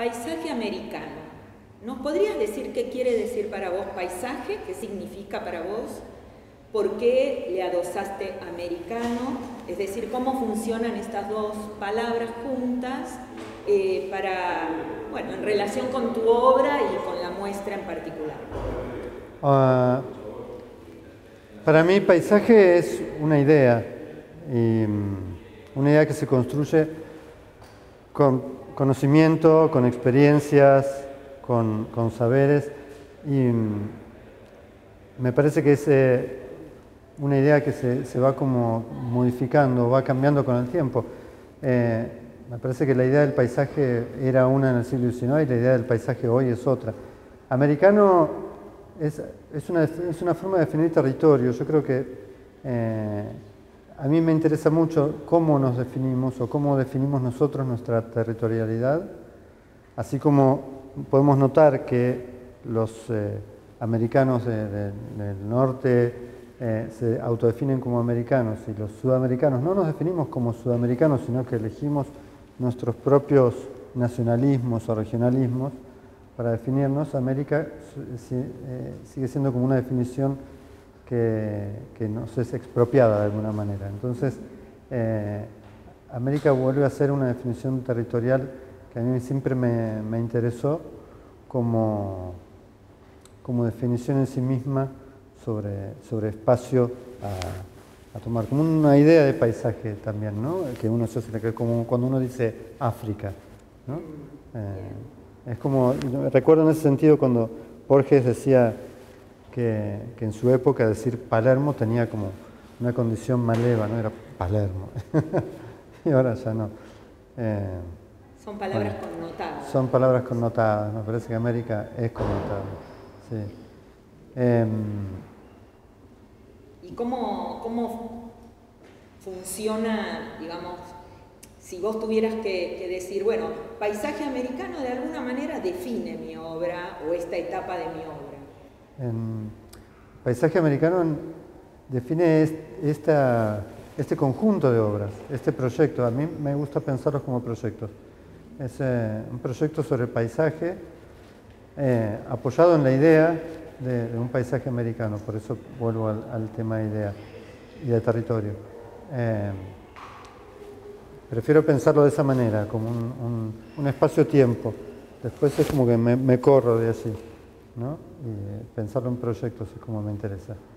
Paisaje americano. ¿Nos podrías decir qué quiere decir para vos paisaje? ¿Qué significa para vos? ¿Por qué le adosaste americano? Es decir, ¿cómo funcionan estas dos palabras juntas en relación con tu obra y con la muestra en particular? Para mí paisaje es una idea, y una idea que se construye con conocimiento, con experiencias, con saberes, y me parece que es una idea que se va como modificando, va cambiando con el tiempo. Me parece que la idea del paisaje era una en el siglo XIX y la idea del paisaje hoy es otra. Americano es una forma de definir territorio. Yo creo que a mí me interesa mucho cómo nos definimos o cómo definimos nosotros nuestra territorialidad, así como podemos notar que los americanos del norte se autodefinen como americanos y los sudamericanos no nos definimos como sudamericanos, sino que elegimos nuestros propios nacionalismos o regionalismos para definirnos. América sigue siendo como una definición que nos es expropiada de alguna manera. Entonces, América vuelve a ser una definición territorial que a mí siempre me interesó como definición en sí misma sobre espacio a tomar, como una idea de paisaje también, ¿no? Que uno se hace, como cuando uno dice África, ¿no? Es como, recuerdo en ese sentido cuando Borges decía que en su época decir Palermo tenía como una condición maleva, ¿no? Era Palermo. Y ahora ya no. Son palabras connotadas. Son palabras connotadas, me parece que América es connotada. Sí. ¿Y cómo funciona, digamos, si vos tuvieras que decir, bueno, paisaje americano de alguna manera define mi obra o esta etapa de mi obra? Paisaje americano define este conjunto de obras, este proyecto. A mí me gusta pensarlos como proyectos. Es un proyecto sobre paisaje apoyado en la idea de un paisaje americano, por eso vuelvo al tema de idea y de territorio. Prefiero pensarlo de esa manera, como un espacio-tiempo. Después es como que me corro de allí, ¿no? Y pensarlo en proyectos es como me interesa.